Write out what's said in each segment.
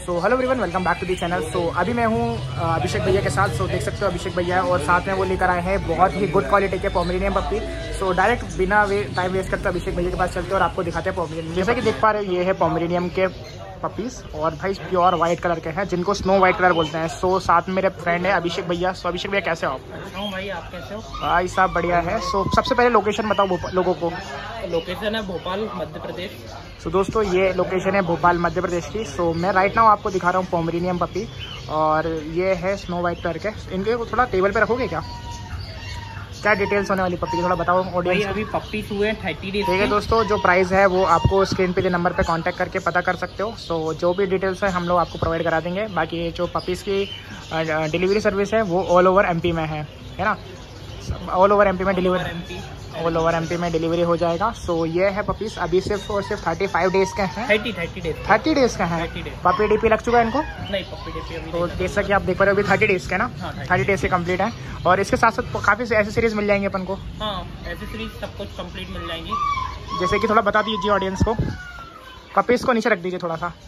So hello everyone, welcome back to the channel. So अभी मैं हूँ अभिषेक भैया के साथ। सो देख सकते हो अभिषेक भैया और साथ में वो लेकर आए हैं बहुत ही गुड क्वालिटी के पोमेरेनियन पप्पी। सो डायरेक्ट बिना टाइम वेस्ट करते अभिषेक भैया के पास चलते हैं और आपको दिखाते हैं पोमेरेनियन। जैसा कि देख पा रहे हो ये है पोमेरेनियन के पपीज़ और भाई प्योर वाइट कलर के हैं जिनको स्नो वाइट कलर बोलते हैं। सो साथ में मेरे फ्रेंड है अभिषेक भैया। सो अभिषेक भैया कैसे हो आप? भाई आप कैसे हो? भाई साहब बढ़िया है। सो सबसे पहले लोकेशन बताओ लोगों को। लोकेशन है भोपाल मध्य प्रदेश। सो दोस्तों ये लोकेशन है भोपाल मध्य प्रदेश की। सो मैं राइट नाउ आपको दिखा रहा हूँ पोमेरेनियन पपी और ये है स्नो वाइट कलर के। इनके थोड़ा टेबल पे रखोगे क्या डिटेल्स होने वाली पप्पी की थोड़ा बताओ ऑडियंस। अभी पप्पी हुए 30 डेज। ठीक है दोस्तों, जो प्राइस है वो आपको स्क्रीन पे जो नंबर पे कांटेक्ट करके पता कर सकते हो। सो जो भी डिटेल्स है हम लोग आपको प्रोवाइड करा देंगे। बाकी जो पपीज़ की डिलीवरी सर्विस है वो ऑल ओवर एमपी में है ना? ऑल ओवर एमपी में डिलीवरी ऑल ओवर एमपी में डिलीवरी हो जाएगा। सो ये है पपीज़ अभी सिर्फ और सिर्फ 35 डेज के हैं। 30 डेज का है। पपी डीपी लग चुका है इनको? नहीं, पप्पी डीपी अभी तो जैसा कि आप देख पा रहे हो अभी 30 डेज के ना। 30 डेज से कंप्लीट है और इसके साथ साथ काफ़ी एसेसरीज मिल जाएंगे अपन को। हाँ, एसेसरीज सब कुछ कंप्लीट मिल जाएंगी। जैसे कि थोड़ा बता दीजिए ऑडियंस को। पपीज़ को नीचे रख दीजिए थोड़ा सा।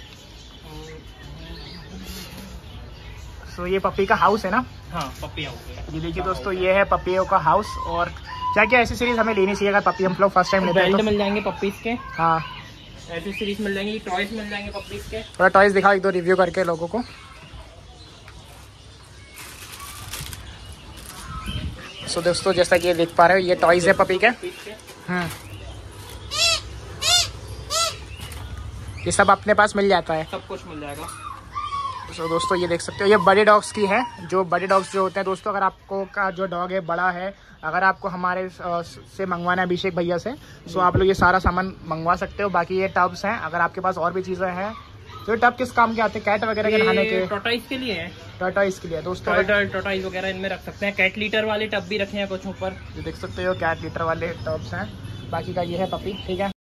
तो ये पपी का हाउस है ना? हाँ, पपी हाउस है। ये देखिए दोस्तों ये है पपियों का हाउस। और क्या क्या एसेसरीज हमें लेनी चाहिए अगर पपी हम लोग फर्स्ट टाइम लेते हैं? बेल्ट मिल जाएंगे पपीज के। हाँ, एसेसरीज मिल जाएंगी, टॉयज मिल जाएंगे पपीज के। थोड़ा टॉयज दिखाओ एक दो रिव्यू करके लोगों को। सो दोस्तों जैसा कि ये देख पा रहे हो ये टॉयज है पपी के। ये सब अपने पास मिल जाता है? सब कुछ मिल जाएगा। तो दोस्तों ये देख सकते हो ये बड़े डॉग्स की है। जो बड़े डॉग्स जो होते हैं दोस्तों, अगर आपको का जो डॉग है बड़ा है, अगर आपको हमारे से मंगवाना है अभिषेक भैया से, तो आप लोग ये सारा सामान मंगवा सकते हो। बाकी ये टब्स हैं, अगर आपके पास और भी चीज़ें हैं। तो ये टब किस काम के आते हैं? कैट वगैरह के नहाने के? टॉर्टॉइज के लिए है। टॉर्टॉइज के लिए दोस्तों। टॉर्टॉइज वगैरह इनमें रख सकते हैं। कैट लीटर वाले टब भी रखे हैं कुछ ऊपर। ये देख सकते हो कैट लीटर वाले टब्स हैं। बाकी का ये है पपी। ठीक है।